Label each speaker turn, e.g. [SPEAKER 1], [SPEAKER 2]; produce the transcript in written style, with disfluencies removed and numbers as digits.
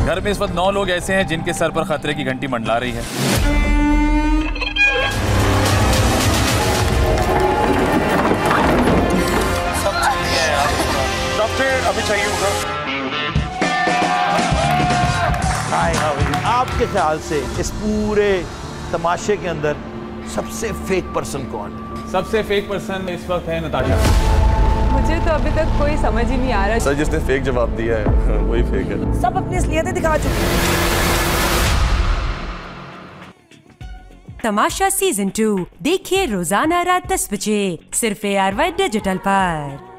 [SPEAKER 1] घर में इस वक्त 9 लोग ऐसे हैं जिनके सर पर खतरे की घंटी मंडला रही है।
[SPEAKER 2] सब चाहिए यार, डॉक्टर अभी चाहिए होगा।
[SPEAKER 3] आपके ख्याल से इस पूरे तमाशे के अंदर सबसे फेक पर्सन कौन है?
[SPEAKER 1] सबसे फेक पर्सन इस वक्त है नताशा।
[SPEAKER 4] मुझे तो अभी तक कोई समझ ही नहीं आ रहा।
[SPEAKER 5] सर जिसने फेक जवाब दिया है वही फेक है।
[SPEAKER 6] सब अपनी असलियतें दिखा चुके हैं।
[SPEAKER 7] तमाशा सीजन 2 देखिए रोजाना रात 10 बजे सिर्फ ARY डिजिटल पर।